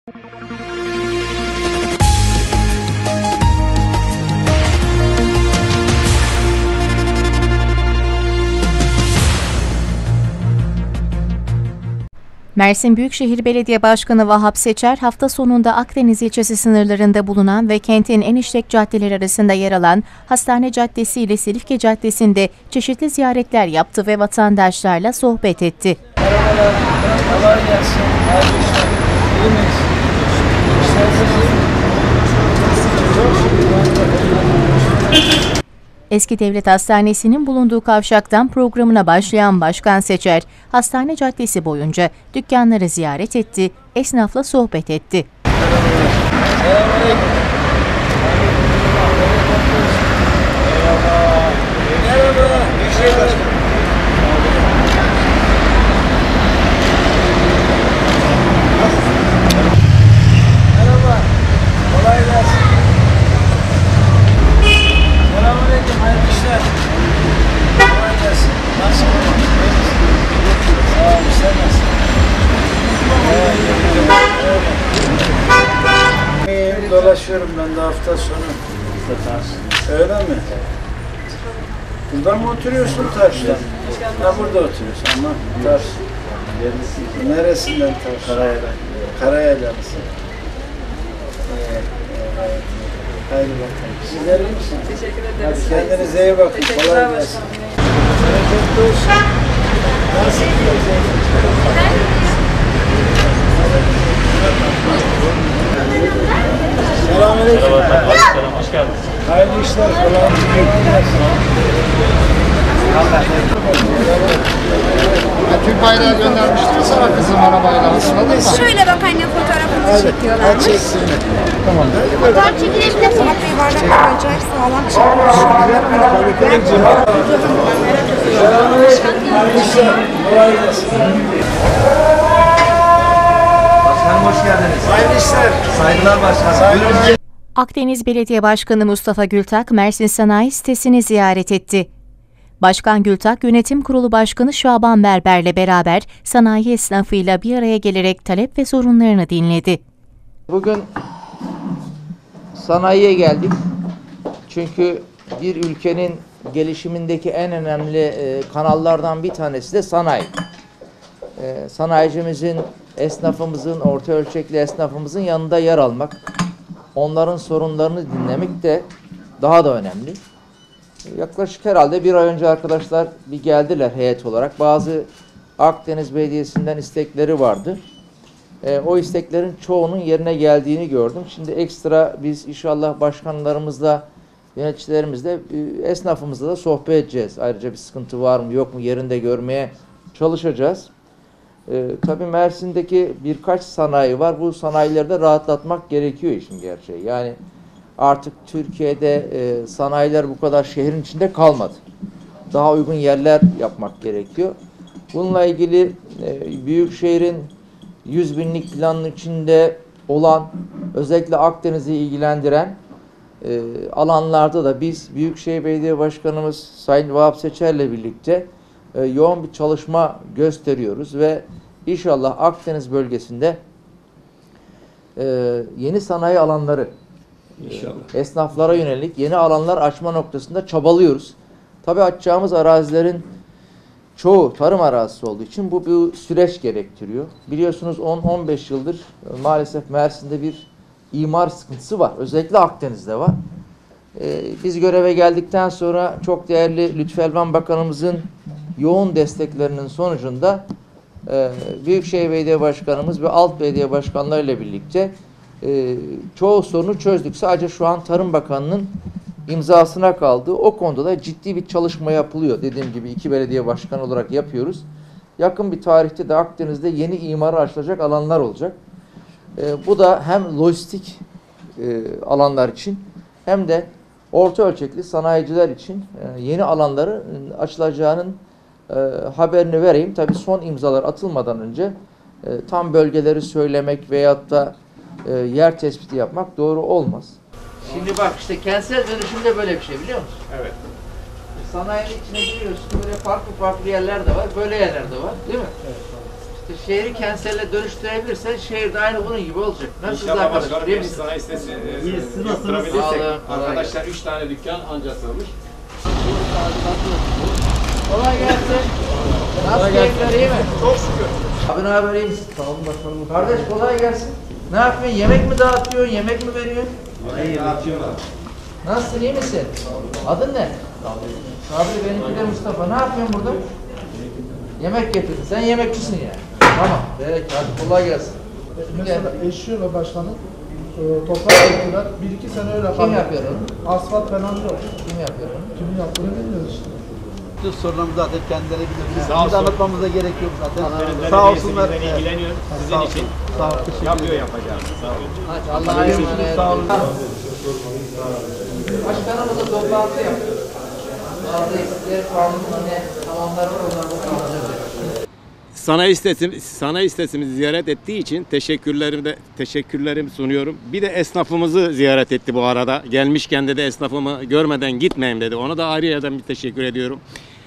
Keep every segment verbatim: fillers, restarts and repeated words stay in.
Mersin Büyükşehir Belediye Başkanı Vahap Seçer, hafta sonunda Akdeniz ilçesi sınırlarında bulunan ve kentin en işlek caddeleri arasında yer alan Hastane Caddesi ile Silifke Caddesi'nde çeşitli ziyaretler yaptı ve vatandaşlarla sohbet etti. Merhabalar, kolay gelsin. Hayırlı işler. İyi miyiz? Eski Devlet Hastanesi'nin bulunduğu kavşaktan programına başlayan Başkan Seçer, Hastane Caddesi boyunca dükkanları ziyaret etti, esnafla sohbet etti. Selamünaleyküm. Merhaba. Merhaba. Büyükşehir Başkanı. Merhaba. Kolay gelsin. Selamünaleyküm. Hayırlı işler. Kolay gelsin. Nasılsın? Sağ olun. Sen nasılsın? Evet. Dolaşıyorum ben de hafta sonu. Öyle mi? Burada mı oturuyorsun Taş'ta? Ha burada oturuyorsun ama Taş. Neresinden Taş? Karayel'den. Karayel'den misin? Evet, evet. Haydi bakalım. Sizler iyi misiniz? Teşekkür ederiz. Hadi kendinize iyi bakın. Kolay gelsin. Bereketli olsun. Nasıl gidiyor? Selamünaleyküm. Merhaba, başkanım, hoş geldiniz. Hayırlı işler, kolay gelsin. Türk bayrağı göndermiştim sana kızım arabayla asılalım mı? Şöyle bak anne fotoğrafını çekiyorlar. Hadi çeksinler. Tamam. Fotoğraf çekilebilir. Bak bir bardak acayip sağlam çıkmış. Selamünaleyküm. Hayırlı işler, kolay gelsin. Başkanım hoş geldiniz. Hayırlı işler. Saygılar başkanım. Buyurun. Akdeniz Belediye Başkanı Mustafa Gültak, Mersin Sanayi sitesini ziyaret etti. Başkan Gültak, Yönetim Kurulu Başkanı Şaban Berber'le beraber sanayi esnafıyla bir araya gelerek talep ve sorunlarını dinledi. Bugün sanayiye geldik. Çünkü bir ülkenin gelişimindeki en önemli e, kanallardan bir tanesi de sanayi. E, sanayicimizin, esnafımızın, orta ölçekli esnafımızın yanında yer almak, onların sorunlarını dinlemek de daha da önemli. Yaklaşık herhalde bir ay önce arkadaşlar bir geldiler heyet olarak. Bazı Akdeniz Belediyesi'nden istekleri vardı. E, o isteklerin çoğunun yerine geldiğini gördüm. Şimdi ekstra biz inşallah başkanlarımızla, yöneticilerimizle, e, esnafımızla da sohbet edeceğiz. Ayrıca bir sıkıntı var mı yok mu yerinde görmeye çalışacağız. E, tabii Mersin'deki birkaç sanayi var. Bu sanayileri de rahatlatmak gerekiyor işin gerçeği. Yani artık Türkiye'de e, sanayiler bu kadar şehrin içinde kalmadı. Daha uygun yerler yapmak gerekiyor. Bununla ilgili e, Büyükşehir'in yüz binlik planın içinde olan, özellikle Akdeniz'i ilgilendiren e, alanlarda da biz Büyükşehir Belediye Başkanımız Sayın Vahap Seçer'le birlikte e, yoğun bir çalışma gösteriyoruz ve inşallah Akdeniz bölgesinde e, yeni sanayi alanları, İnşallah. esnaflara yönelik yeni alanlar açma noktasında çabalıyoruz. Tabii açacağımız arazilerin çoğu tarım arazisi olduğu için bu bir süreç gerektiriyor. Biliyorsunuz on on beş yıldır maalesef Mersin'de bir imar sıkıntısı var. Özellikle Akdeniz'de var. Ee, biz göreve geldikten sonra çok değerli Lütfü Elvan Bakanımızın yoğun desteklerinin sonucunda e, Büyükşehir Belediye Başkanımız ve alt belediye başkanlarıyla birlikte e, çoğu sorunu çözdük. Sadece şu an Tarım Bakanı'nın imzasına kaldı. O konuda da ciddi bir çalışma yapılıyor. Dediğim gibi iki belediye başkanı olarak yapıyoruz. Yakın bir tarihte de Akdeniz'de yeni imara açılacak alanlar olacak. E, bu da hem lojistik e, alanlar için hem de orta ölçekli sanayiciler için e, yeni alanları e, açılacağının e, haberini vereyim. Tabii son imzalar atılmadan önce e, tam bölgeleri söylemek veyahut da e, yer tespiti yapmak doğru olmaz. Şimdi bak işte kentsel dönüşümde böyle bir şey biliyor musun? Evet. Sanayinin içine giriyorsun, böyle farklı farklı yerler de var, böyle yerler de var değil mi? Evet. şehri kentselle dönüştürebilirsen şehir de aynı bunun gibi olacak. Nasılsınız İnşallah arkadaşlar? başkanım İyi biz misiniz? sana istesi İyi, siz nasılsınız? yaptırabilirsek. Sağ olun, kolay Arkadaşlar üç tane dükkan anca sığmış. Kolay gelsin. Nasıl keyifler, iyi mi? Çok şükür. Abi ne haber, iyi misin? Sağ olun başkanım. Kardeş kolay gelsin. Ne yapıyorsun? Yemek mi dağıtıyorsun? Yemek mi veriyorsun? Hayır, dağıtıyorlar. Nasılsın, iyi misin? Adın ne? Sabri, benimki de Mustafa. Ne yapıyorsun burada? Yemek getirdin. Sen yemekçisin yani. Tamam. Peki, hadi kolay gelsin. Mesela eşiyor ve başkanım e, toprak yaptılar. Bir iki sene öyle kaldı. Kim yapıyor onu? Asfalt falan yok. Kim yapıyor onu? Kimin yaptığını bilmiyoruz işte. Bütün sorunlarımızı zaten kendileri biliyor. Biz Sağ biz olsun. anlatmamıza gerek yok zaten. Belediyesi Sağ olsunlar. bizden ilgileniyor sizin için. Sağ olun. Teşekkür Yapıyor yapacağız. Sağ olun. Hadi Allah'a emanet. Sağ olun. Başkanımızla toplantı yaptık. Bazı eksikleri kaldı. Yine tamamları var. Onları da kalacağız. Sanayi sitesimiz, sanayi sitesimizi ziyaret ettiği için teşekkürlerimi de teşekkürlerimi sunuyorum. Bir de esnafımızı ziyaret etti bu arada. Gelmişken de, de esnafımı görmeden gitmeyeyim dedi. Ona da ayrıca bir teşekkür ediyorum.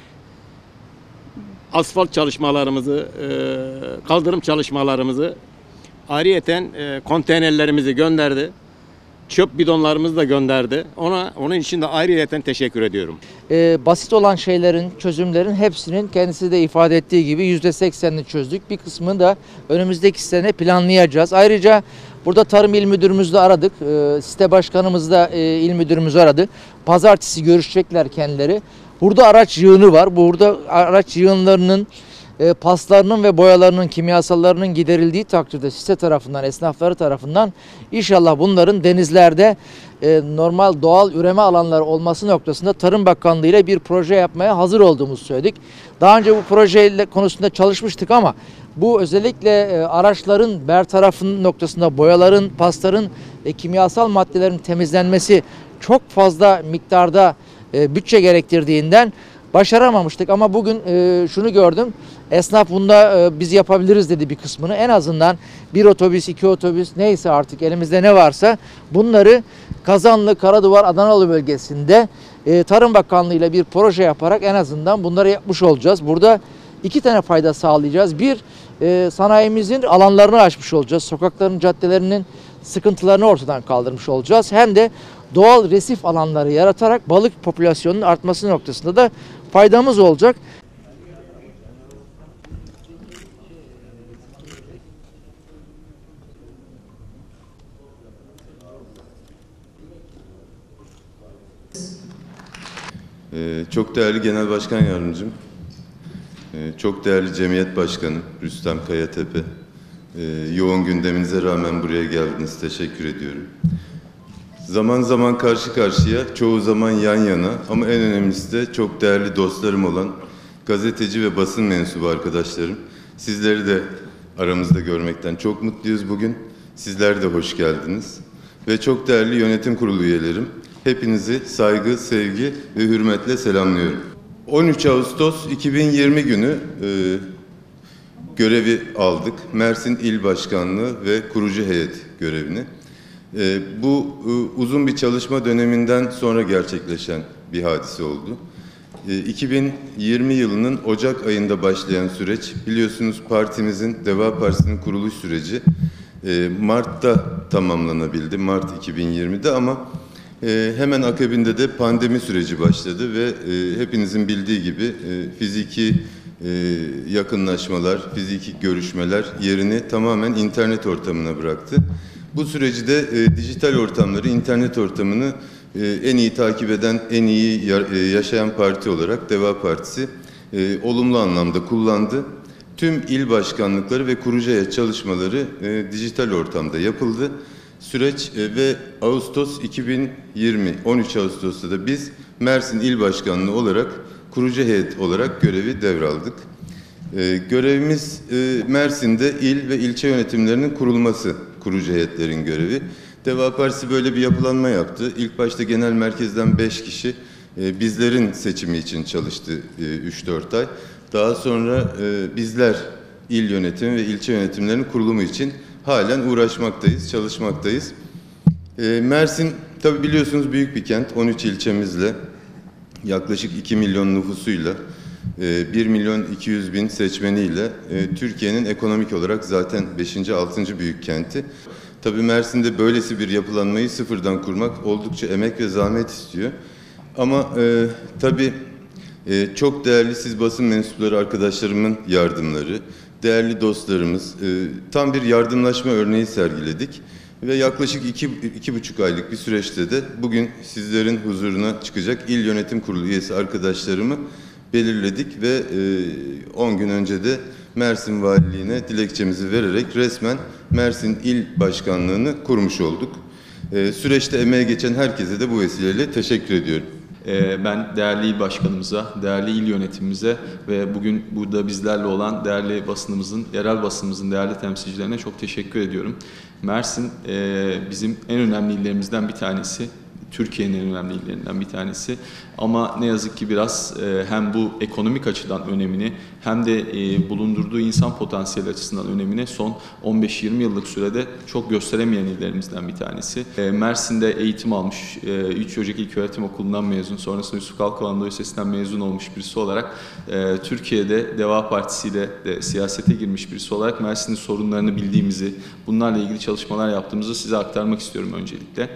Asfalt çalışmalarımızı, kaldırım çalışmalarımızı, ayrıyeten konteynerlerimizi gönderdi. Çöp bidonlarımızı da gönderdi. Ona onun için de ayrıyeten teşekkür ediyorum. Ee, basit olan şeylerin, çözümlerin hepsinin kendisi de ifade ettiği gibi yüzde seksenini çözdük. Bir kısmını da önümüzdeki sene planlayacağız. Ayrıca burada Tarım İl Müdürümüzü de aradık. Ee, site başkanımız da e, il müdürümüzü aradı. Pazartesi görüşecekler kendileri. Burada araç yığını var. Burada araç yığınlarının E, paslarının ve boyalarının, kimyasallarının giderildiği takdirde site tarafından, esnafları tarafından inşallah bunların denizlerde e, normal doğal üreme alanları olması noktasında Tarım Bakanlığı ile bir proje yapmaya hazır olduğumuzu söyledik. Daha önce bu projeyle konusunda çalışmıştık ama bu özellikle e, araçların bertarafının noktasında boyaların, pasların ve kimyasal maddelerin temizlenmesi çok fazla miktarda e, bütçe gerektirdiğinden başaramamıştık ama bugün e, şunu gördüm. Esnaf bunda e, biz yapabiliriz dedi bir kısmını. En azından bir otobüs, iki otobüs neyse artık elimizde ne varsa bunları Kazanlı, Karaduvar, Adanalı bölgesinde e, Tarım Bakanlığı ile bir proje yaparak en azından bunları yapmış olacağız. Burada iki tane fayda sağlayacağız. Bir, e, sanayimizin alanlarını açmış olacağız. Sokakların, caddelerinin sıkıntılarını ortadan kaldırmış olacağız. Hem de doğal resif alanları yaratarak balık popülasyonunun artması noktasında da faydamız olacak. Ee, çok değerli Genel Başkan Yardımcım, ee, çok değerli Cemiyet Başkanı Rüstem Kayatepe, ee, yoğun gündeminize rağmen buraya geldiniz. Teşekkür ediyorum. Zaman zaman karşı karşıya, çoğu zaman yan yana ama en önemlisi de çok değerli dostlarım olan gazeteci ve basın mensubu arkadaşlarım. Sizleri de aramızda görmekten çok mutluyuz bugün. Sizler de hoş geldiniz. Ve çok değerli yönetim kurulu üyelerim. Hepinizi saygı, sevgi ve hürmetle selamlıyorum. on üç Ağustos iki bin yirmi günü e, görevi aldık. Mersin İl Başkanlığı ve kurucu heyet görevini. E, bu e, uzun bir çalışma döneminden sonra gerçekleşen bir hadise oldu. E, iki bin yirmi yılının Ocak ayında başlayan süreç, biliyorsunuz partimizin, Deva Partisi'nin kuruluş süreci e, Mart'ta tamamlanabildi. Mart iki bin yirmide ama e, hemen akabinde de pandemi süreci başladı ve e, hepinizin bildiği gibi e, fiziki e, yakınlaşmalar, fiziki görüşmeler yerini tamamen internet ortamına bıraktı. Bu süreci de e, dijital ortamları, internet ortamını e, en iyi takip eden, en iyi ya, e, yaşayan parti olarak Deva Partisi e, olumlu anlamda kullandı. Tüm il başkanlıkları ve kurucu heyet çalışmaları e, dijital ortamda yapıldı. Süreç e, ve Ağustos iki bin yirmi, on üç Ağustos'ta da biz Mersin İl Başkanlığı olarak, kurucu heyet olarak görevi devraldık. E, görevimiz e, Mersin'de il ve ilçe yönetimlerinin kurulması, kurucu heyetlerin görevi. Deva Partisi böyle bir yapılanma yaptı. İlk başta genel merkezden beş kişi e, bizlerin seçimi için çalıştı e, üç dört ay. Daha sonra e, bizler il yönetimi ve ilçe yönetimlerinin kurulumu için halen uğraşmaktayız, çalışmaktayız. E, Mersin tabi biliyorsunuz büyük bir kent, on üç ilçemizle, yaklaşık iki milyon nüfusuyla bir milyon iki yüz bin seçmeniyle Türkiye'nin ekonomik olarak zaten beşinci altıncı büyük kenti. Tabii Mersin'de böylesi bir yapılanmayı sıfırdan kurmak oldukça emek ve zahmet istiyor. Ama e, tabii e, çok değerli siz basın mensupları arkadaşlarımın yardımları, değerli dostlarımız, e, tam bir yardımlaşma örneği sergiledik. Ve yaklaşık iki, iki buçuk aylık bir süreçte de bugün sizlerin huzuruna çıkacak İl Yönetim Kurulu üyesi arkadaşlarımı belirledik ve on gün önce de Mersin Valiliğine dilekçemizi vererek resmen Mersin İl Başkanlığı'nı kurmuş olduk. E, süreçte emeğe geçen herkese de bu vesileyle teşekkür ediyorum. Ben değerli il başkanımıza, değerli il yönetimimize ve bugün burada bizlerle olan değerli basınımızın, yerel basınımızın değerli temsilcilerine çok teşekkür ediyorum. Mersin bizim en önemli illerimizden bir tanesi. Türkiye'nin en önemli illerinden bir tanesi. Ama ne yazık ki biraz e, hem bu ekonomik açıdan önemini hem de e, bulundurduğu insan potansiyeli açısından önemini son on beş yirmi yıllık sürede çok gösteremeyen illerimizden bir tanesi. E, Mersin'de eğitim almış, e, üç Ocak İlköğretim Okulu'ndan mezun, sonrasında Yusuf Kalkavan Anadolu Lisesi'nden mezun olmuş birisi olarak e, Türkiye'de Deva Partisi ile de siyasete girmiş birisi olarak Mersin'in sorunlarını bildiğimizi, bunlarla ilgili çalışmalar yaptığımızı size aktarmak istiyorum öncelikle.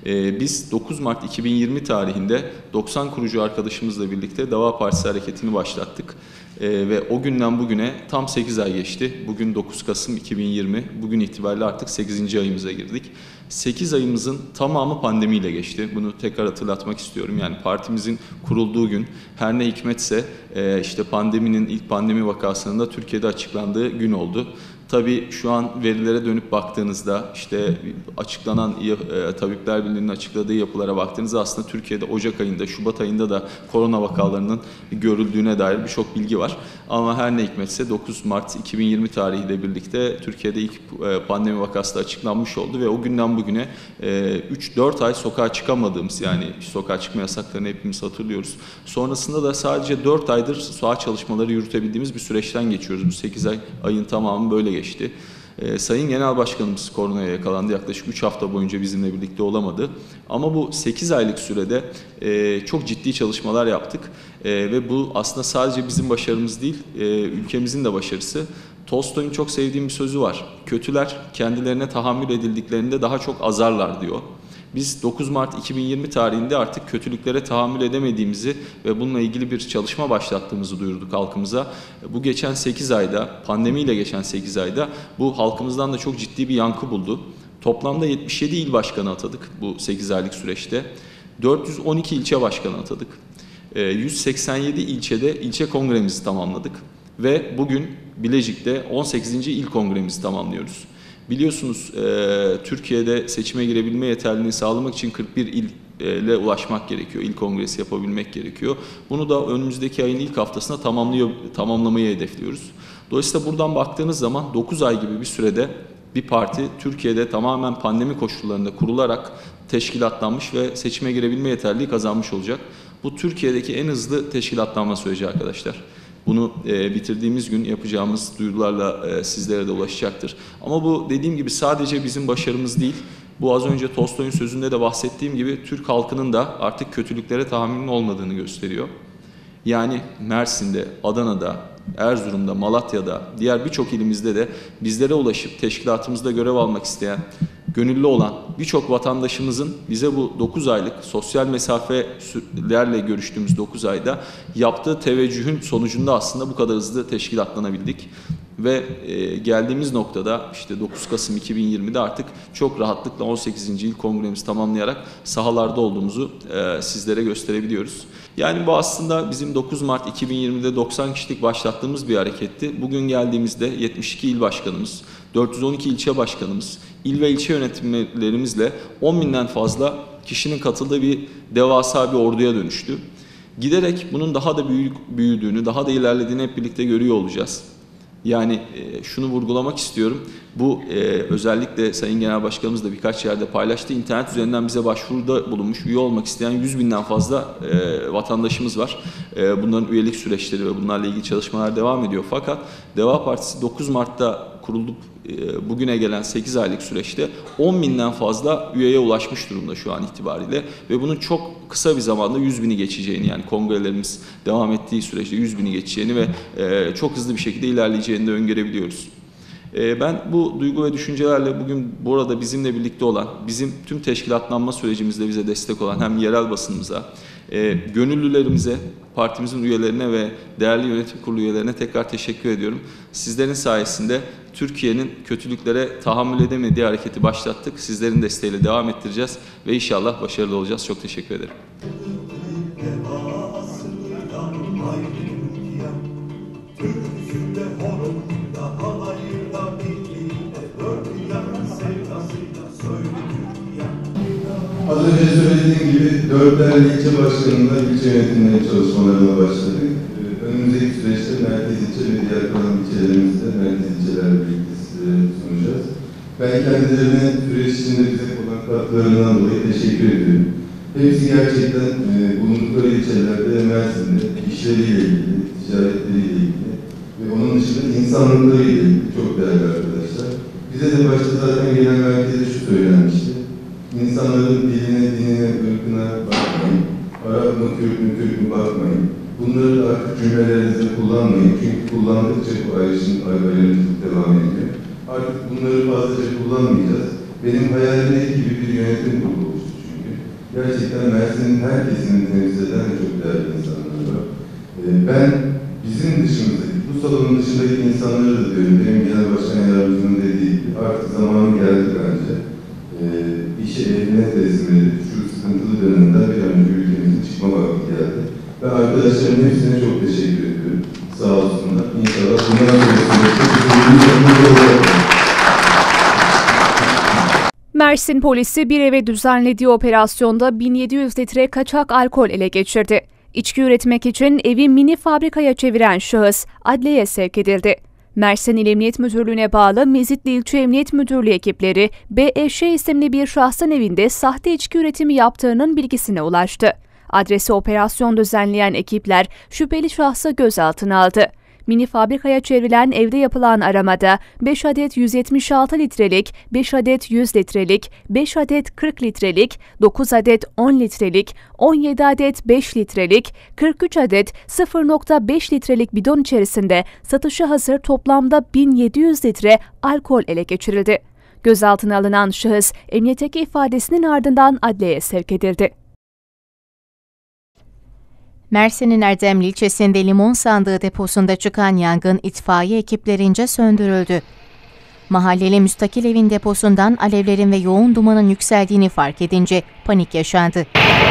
Biz dokuz Mart iki bin yirmi tarihinde doksan kurucu arkadaşımızla birlikte Deva Partisi hareketini başlattık. Ve o günden bugüne tam sekiz ay geçti. Bugün dokuz Kasım iki bin yirmi, bugün itibariyle artık sekizinci ayımıza girdik. sekiz ayımızın tamamı pandemiyle geçti. Bunu tekrar hatırlatmak istiyorum. Yani partimizin kurulduğu gün her ne hikmetse işte pandeminin ilk pandemi vakasının da Türkiye'de açıklandığı gün oldu. Tabii şu an verilere dönüp baktığınızda işte açıklanan e, Tabipler Birliği'nin açıkladığı yapılara baktığınızda aslında Türkiye'de Ocak ayında, Şubat ayında da korona vakalarının görüldüğüne dair birçok bilgi var. Ama her ne hikmetse dokuz Mart iki bin yirmi tarihiyle birlikte Türkiye'de ilk e, pandemi vakası da açıklanmış oldu ve o günden bugüne e, üç dört ay sokağa çıkamadığımız, yani sokağa çıkma yasaklarını hepimiz hatırlıyoruz. Sonrasında da sadece dört aydır saha çalışmaları yürütebildiğimiz bir süreçten geçiyoruz. Bu sekiz ay ayın tamamı böyle geçti. Ee, Sayın Genel Başkanımız koronaya yakalandı. Yaklaşık üç hafta boyunca bizimle birlikte olamadı. Ama bu sekiz aylık sürede e, çok ciddi çalışmalar yaptık. E, ve bu aslında sadece bizim başarımız değil, e, ülkemizin de başarısı. Tolstoy'un çok sevdiğim bir sözü var. Kötüler kendilerine tahammül edildiklerinde daha çok azarlar diyor. Biz dokuz Mart iki bin yirmi tarihinde artık kötülüklere tahammül edemediğimizi ve bununla ilgili bir çalışma başlattığımızı duyurduk halkımıza. Bu geçen sekiz ayda, pandemiyle geçen sekiz ayda bu halkımızdan da çok ciddi bir yankı buldu. Toplamda yetmiş yedi il başkanı atadık bu sekiz aylık süreçte. dört yüz on iki ilçe başkanı atadık. yüz seksen yedi ilçede ilçe kongremizi tamamladık. Ve bugün Bilecik'te on sekizinci il kongremizi tamamlıyoruz. Biliyorsunuz e, Türkiye'de seçime girebilme yeterliliğini sağlamak için kırk bir ile ulaşmak gerekiyor. İl kongresi yapabilmek gerekiyor. Bunu da önümüzdeki ayın ilk haftasında tamamlıyor, tamamlamayı hedefliyoruz. Dolayısıyla buradan baktığınız zaman dokuz ay gibi bir sürede bir parti Türkiye'de tamamen pandemi koşullarında kurularak teşkilatlanmış ve seçime girebilme yeterliliği kazanmış olacak. Bu Türkiye'deki en hızlı teşkilatlanma süreci arkadaşlar. Bunu e, bitirdiğimiz gün yapacağımız duyurularla e, sizlere de ulaşacaktır. Ama bu dediğim gibi sadece bizim başarımız değil. Bu az önce Tolstoy'un sözünde de bahsettiğim gibi Türk halkının da artık kötülüklere tahammülün olmadığını gösteriyor. Yani Mersin'de, Adana'da, Erzurum'da, Malatya'da, diğer birçok ilimizde de bizlere ulaşıp teşkilatımızda görev almak isteyen, gönüllü olan birçok vatandaşımızın bize bu dokuz aylık sosyal mesafelerle görüştüğümüz dokuz ayda yaptığı teveccühün sonucunda aslında bu kadar hızlı teşkilatlanabildik. Ve e, geldiğimiz noktada işte dokuz Kasım iki bin yirmide artık çok rahatlıkla on sekizinci il kongremizi tamamlayarak sahalarda olduğumuzu e, sizlere gösterebiliyoruz. Yani bu aslında bizim dokuz Mart iki bin yirmide doksan kişilik başlattığımız bir hareketti. Bugün geldiğimizde yetmiş iki il başkanımız, dört yüz on iki ilçe başkanımız, il ve ilçe yönetimlerimizle on binden fazla kişinin katıldığı bir devasa bir orduya dönüştü. Giderek bunun daha da büyük, büyüdüğünü, daha da ilerlediğini hep birlikte görüyor olacağız. Yani e, şunu vurgulamak istiyorum. Bu e, özellikle Sayın Genel Başkanımız da birkaç yerde paylaştı. İnternet üzerinden bize başvuruda bulunmuş, üye olmak isteyen yüz binden fazla e, vatandaşımız var. E, bunların üyelik süreçleri ve bunlarla ilgili çalışmalar devam ediyor. Fakat Deva Partisi dokuz Mart'ta kurulup bugüne gelen sekiz aylık süreçte on binden fazla üyeye ulaşmış durumda şu an itibariyle ve bunun çok kısa bir zamanda yüz bini geçeceğini, yani kongrelerimiz devam ettiği süreçte yüz bini geçeceğini ve çok hızlı bir şekilde ilerleyeceğini de öngörebiliyoruz. Ben bu duygu ve düşüncelerle bugün burada bizimle birlikte olan, bizim tüm teşkilatlanma sürecimizde bize destek olan hem yerel basınımıza, gönüllülerimize, partimizin üyelerine ve değerli yönetim kurulu üyelerine tekrar teşekkür ediyorum. Sizlerin sayesinde Türkiye'nin kötülüklere tahammül edemediği hareketi başlattık. Sizlerin desteğiyle devam ettireceğiz ve inşallah başarılı olacağız. Çok teşekkür ederim. Az önce söylediğim gibi dört değerli ilçe başkanında ilçe yönetimleri çalışmalarına başladık. Önümüzdeki süreçte merkez ilçe ve diğer kalan ilçelerimizde merkez ilçelerle birlikte sizlere sunacağız. Ben kendilerine süreç içinde bize olan katkılarından dolayı teşekkür ediyorum. Hepsi gerçekten e, bulundukları ilçelerde, Mersin'de işleriyle ilgili, ticaretleriyle ilgili ve onun dışında insanlıklarıyla ilgili çok değerli arkadaşlar. Bize de başta zaten genel merkezde şu söylenmişti. İnsanların diline, dinine, ırkına bakmayın. Arap mı, Kürt mü, Türk mü bakmayın. Bunları da artık cümlelerinizde kullanmayın. Çünkü kullandıkça bu ayrışım, ayrımcılık devam ediyor. Artık bunları fazlaca kullanmayacağız. Benim hayalimdeki gibi bir yönetim kurulu oluştu çünkü. Gerçekten Mersin'in her kesimini temsil eden çok değerli insanlar var. Ee, ben bizim dışımızdaki, bu salonun dışındaki insanları da diyorum. Benim genel başkan yardımcımın dediği gibi artık zamanı geldi bence. Ee, işi eline teslim edip şu sıkıntılı dönemden bir an önce ülkemizin çıkma vakti geldi. Ve arkadaşlarımın hepsine çok teşekkür ediyorum. Sağ olsunlar. İnşallah bundan sonrasında Mersin polisi bir eve düzenlediği operasyonda bin yedi yüz litre kaçak alkol ele geçirdi. İçki üretmek için evi mini fabrikaya çeviren şahıs adliyeye sevk edildi. Mersin İl Emniyet Müdürlüğü'ne bağlı Mezitli İlçe Emniyet Müdürlüğü ekipleri B E Ş isimli bir şahsın evinde sahte içki üretimi yaptığının bilgisine ulaştı. Adrese operasyon düzenleyen ekipler şüpheli şahsı gözaltına aldı. Mini fabrikaya çevrilen evde yapılan aramada beş adet yüz yetmiş altı litrelik, beş adet yüz litrelik, beş adet kırk litrelik, dokuz adet on litrelik, on yedi adet beş litrelik, kırk üç adet sıfır nokta beş litrelik bidon içerisinde satışa hazır toplamda bin yedi yüz litre alkol ele geçirildi. Gözaltına alınan şahıs emniyetteki ifadesinin ardından adliyeye sevk edildi. Mersin'in Erdemli ilçesinde limon sandığı deposunda çıkan yangın itfaiye ekiplerince söndürüldü. Mahalleli müstakil evin deposundan alevlerin ve yoğun dumanın yükseldiğini fark edince panik yaşandı.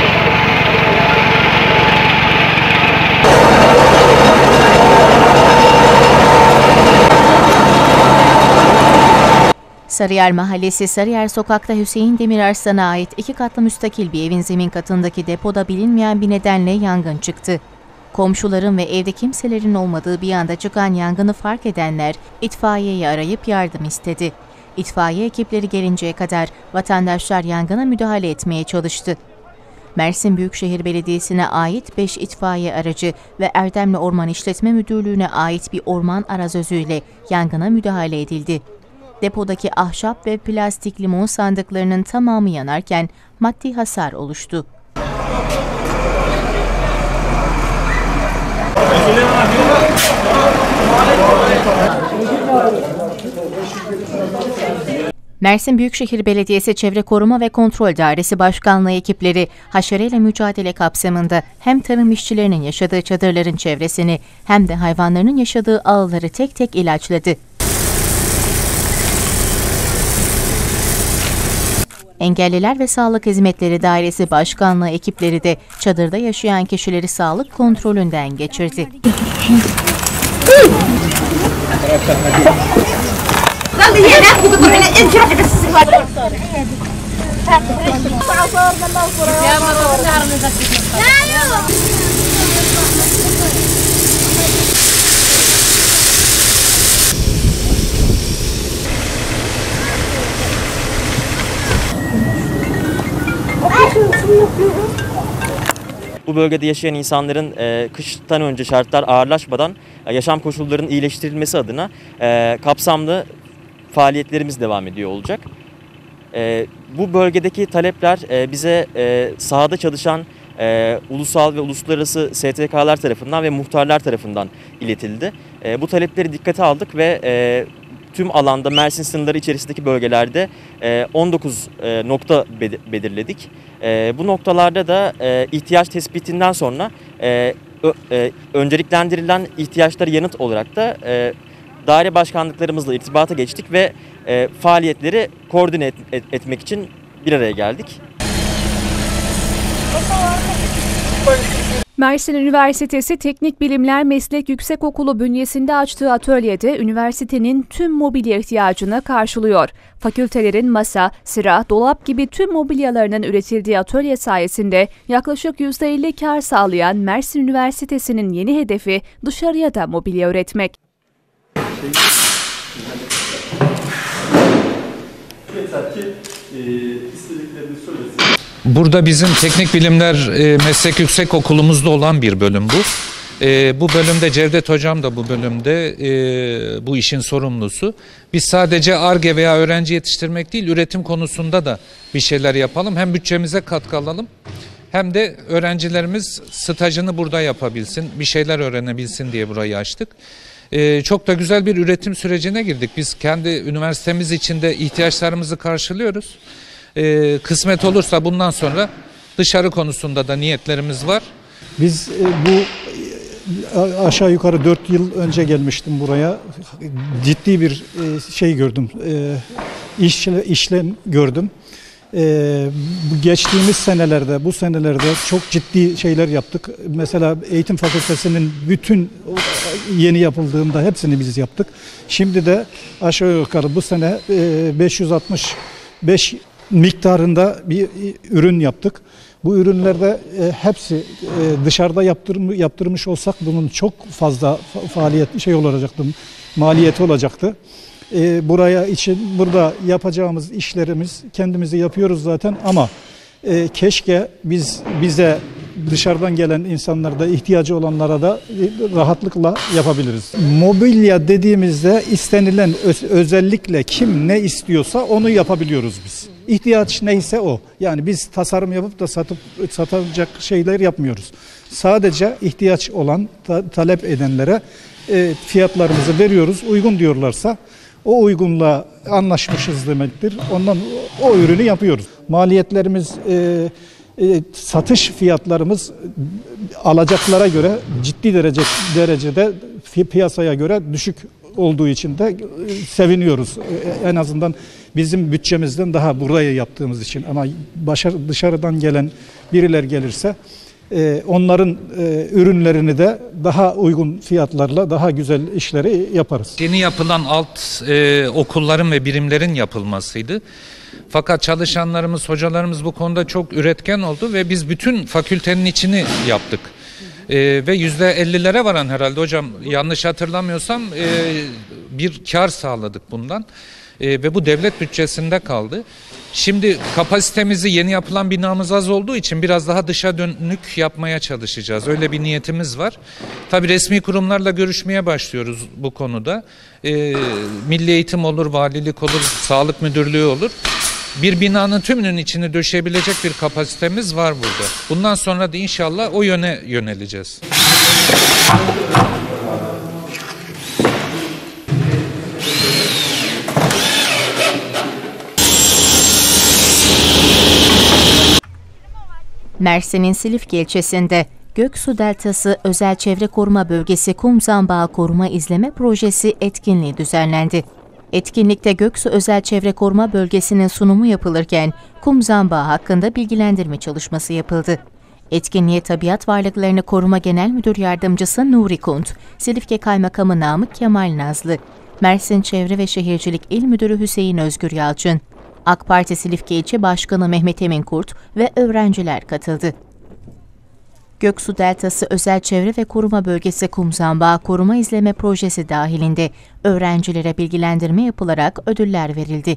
Sarıyer Mahallesi Sarıyer Sokak'ta Hüseyin Demirarslan'a ait iki katlı müstakil bir evin zemin katındaki depoda bilinmeyen bir nedenle yangın çıktı. Komşuların ve evde kimselerin olmadığı bir anda çıkan yangını fark edenler itfaiyeyi arayıp yardım istedi. İtfaiye ekipleri gelinceye kadar vatandaşlar yangına müdahale etmeye çalıştı. Mersin Büyükşehir Belediyesi'ne ait beş itfaiye aracı ve Erdemli Orman İşletme Müdürlüğü'ne ait bir orman arazözüyle yangına müdahale edildi. Depodaki ahşap ve plastik limon sandıklarının tamamı yanarken maddi hasar oluştu. Mersin Büyükşehir Belediyesi Çevre Koruma ve Kontrol Dairesi Başkanlığı ekipleri haşereyle mücadele kapsamında hem tarım işçilerinin yaşadığı çadırların çevresini hem de hayvanların yaşadığı ağları tek tek ilaçladı. Engelliler ve Sağlık Hizmetleri Dairesi Başkanlığı ekipleri de çadırda yaşayan kişileri sağlık kontrolünden geçirdi. Bu bölgede yaşayan insanların e, kıştan önce şartlar ağırlaşmadan e, yaşam koşullarının iyileştirilmesi adına e, kapsamlı faaliyetlerimiz devam ediyor olacak. E, bu bölgedeki talepler e, bize e, sahada çalışan e, ulusal ve uluslararası S T K'lar tarafından ve muhtarlar tarafından iletildi. E, bu talepleri dikkate aldık ve e, tüm alanda Mersin sınırları içerisindeki bölgelerde e, on dokuz e, nokta belirledik. E, bu noktalarda da e, ihtiyaç tespitinden sonra e, ö, e, önceliklendirilen ihtiyaçlara yanıt olarak da e, daire başkanlıklarımızla irtibata geçtik ve e, faaliyetleri koordine et, et, etmek için bir araya geldik. Mersin Üniversitesi Teknik Bilimler Meslek Yüksekokulu bünyesinde açtığı atölyede üniversitenin tüm mobilya ihtiyacını karşılıyor. Fakültelerin masa, sıra, dolap gibi tüm mobilyalarının üretildiği atölye sayesinde yaklaşık yüzde elli kar sağlayan Mersin Üniversitesi'nin yeni hedefi dışarıya da mobilya üretmek. Yeter ki e, istediklerini söylesin. Burada bizim Teknik Bilimler e, Meslek Yüksekokulumuzda olan bir bölüm bu. E, bu bölümde Cevdet Hocam da bu bölümde e, bu işin sorumlusu. Biz sadece Ar-Ge veya öğrenci yetiştirmek değil, üretim konusunda da bir şeyler yapalım. Hem bütçemize katkı alalım, hem de öğrencilerimiz stajını burada yapabilsin, bir şeyler öğrenebilsin diye burayı açtık. Ee, çok da güzel bir üretim sürecine girdik. Biz kendi üniversitemiz içinde ihtiyaçlarımızı karşılıyoruz. Ee, kısmet olursa bundan sonra dışarı konusunda da niyetlerimiz var. Biz e, bu e, aşağı yukarı dört yıl önce gelmiştim buraya. Ciddi bir e, şey gördüm, e, işle, işlem gördüm. Ee, geçtiğimiz senelerde, bu senelerde çok ciddi şeyler yaptık. Mesela eğitim fakültesinin bütün yeni yapıldığında hepsini biz yaptık. Şimdi de aşağı yukarı bu sene beş yüz altmış beş miktarında bir ürün yaptık. Bu ürünlerde hepsi dışarıda yaptırmış, yaptırmış olsak bunun çok fazla faaliyet şey olacaktı, maliyeti olacaktı. E, buraya için burada yapacağımız işlerimiz kendimizi yapıyoruz zaten ama e, keşke biz bize dışarıdan gelen insanlarda ihtiyacı olanlara da e, rahatlıkla yapabiliriz. Mobilya dediğimizde istenilen öz, özellikle kim ne istiyorsa onu yapabiliyoruz biz. İhtiyaç neyse o. Yani biz tasarım yapıp da satıp satacak şeyler yapmıyoruz. Sadece ihtiyaç olan ta, talep edenlere e, fiyatlarımızı veriyoruz. Uygun diyorlarsa o uygunla anlaşmışız demektir. Ondan o ürünü yapıyoruz. Maliyetlerimiz, e, e, satış fiyatlarımız alacaklara göre ciddi derece derecede piyasaya göre düşük olduğu için de e, seviniyoruz. E, en azından bizim bütçemizden daha burayı yaptığımız için. Ama başarı, dışarıdan gelen biriler gelirse Ee, onların e, ürünlerini de daha uygun fiyatlarla daha güzel işleri yaparız. Yeni yapılan alt e, okulların ve birimlerin yapılmasıydı. Fakat çalışanlarımız, hocalarımız bu konuda çok üretken oldu ve biz bütün fakültenin içini yaptık. E, ve yüzde ellilere varan herhalde hocam yanlış hatırlamıyorsam e, bir kar sağladık bundan. E, ve bu devlet bütçesinde kaldı. Şimdi kapasitemizi yeni yapılan binamız az olduğu için biraz daha dışa dönük yapmaya çalışacağız. Öyle bir niyetimiz var. Tabii resmi kurumlarla görüşmeye başlıyoruz bu konuda. E, Milli Eğitim olur, valilik olur, sağlık müdürlüğü olur. Bir binanın tümünün içini döşeyebilecek bir kapasitemiz var burada. Bundan sonra da inşallah o yöne yöneleceğiz. Mersin'in Silifke ilçesinde Göksu Deltası Özel Çevre Koruma Bölgesi Kum Zambağı Koruma İzleme Projesi etkinliği düzenlendi. Etkinlikte Göksu Özel Çevre Koruma Bölgesi'nin sunumu yapılırken kum zambağı hakkında bilgilendirme çalışması yapıldı. Etkinliğe Tabiat Varlıklarını Koruma Genel Müdür Yardımcısı Nuri Kunt, Silifke Kaymakamı Namık Kemal Nazlı, Mersin Çevre ve Şehircilik İl Müdürü Hüseyin Özgür Yalçın, AK Parti Silifke İlçe Başkanı Mehmet Emin Kurt ve öğrenciler katıldı. Göksu Deltası Özel Çevre ve Koruma Bölgesi Kum Zambağı Koruma İzleme Projesi dahilinde öğrencilere bilgilendirme yapılarak ödüller verildi.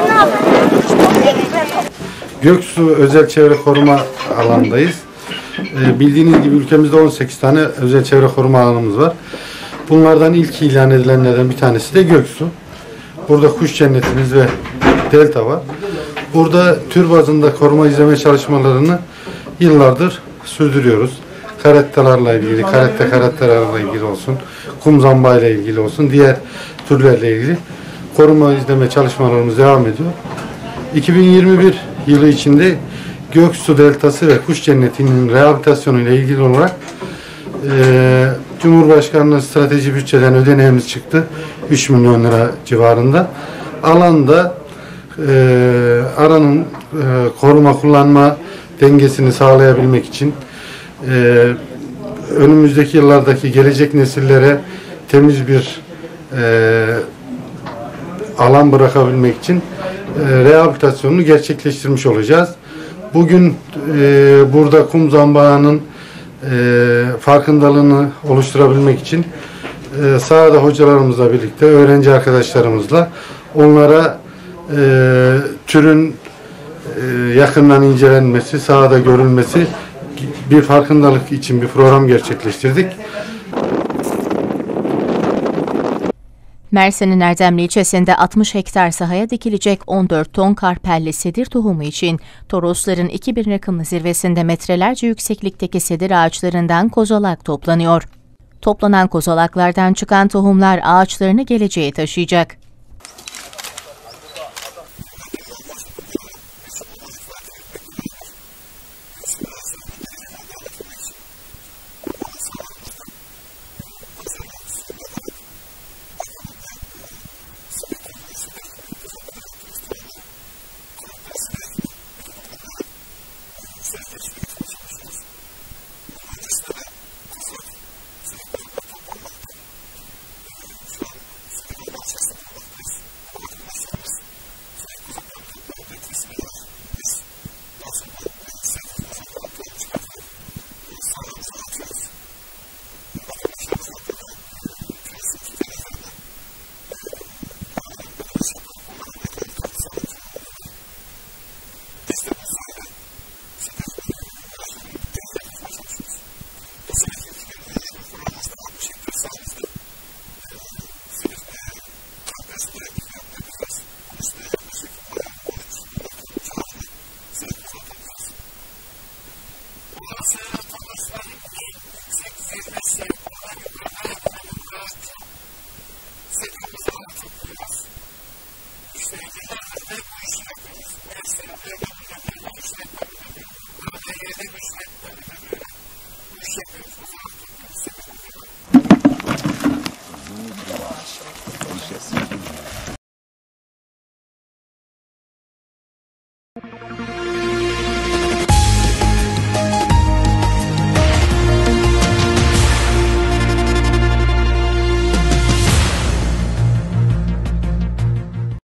Göksu Özel Çevre Koruma alandayız. E, bildiğiniz gibi ülkemizde on sekiz tane özel çevre koruma alanımız var. Bunlardan ilk ilan edilenlerden bir tanesi de Göksu. Burada kuş cennetimiz ve delta var. Burada tür bazında koruma izleme çalışmalarını yıllardır sürdürüyoruz. Karettalarla ilgili, karette karettalarla ilgili olsun, kum zambayla ilgili olsun, diğer türlerle ilgili koruma izleme çalışmalarımız devam ediyor. iki bin yirmi bir yılı içinde Göksu Deltası ve Kuş Cenneti'nin rehabilitasyonu ile ilgili olarak e, Cumhurbaşkanlığı strateji bütçeden ödeneğimiz çıktı. üç milyon lira civarında. Alanda e, aranın e, koruma kullanma dengesini sağlayabilmek için e, önümüzdeki yıllardaki gelecek nesillere temiz bir e, alan bırakabilmek için e, rehabilitasyonunu gerçekleştirmiş olacağız. Bugün e, burada kum zambağının e, farkındalığını oluşturabilmek için e, sahada hocalarımızla birlikte, öğrenci arkadaşlarımızla onlara e, türün e, yakından incelenmesi, sahada görülmesi, bir farkındalık için bir program gerçekleştirdik. Mersin'in Erdemli ilçesinde altmış hektar sahaya dikilecek on dört ton karpelli sedir tohumu için Torosların iki bin rakımlı zirvesinde metrelerce yükseklikteki sedir ağaçlarından kozalak toplanıyor. Toplanan kozalaklardan çıkan tohumlar ağaçlarını geleceğe taşıyacak.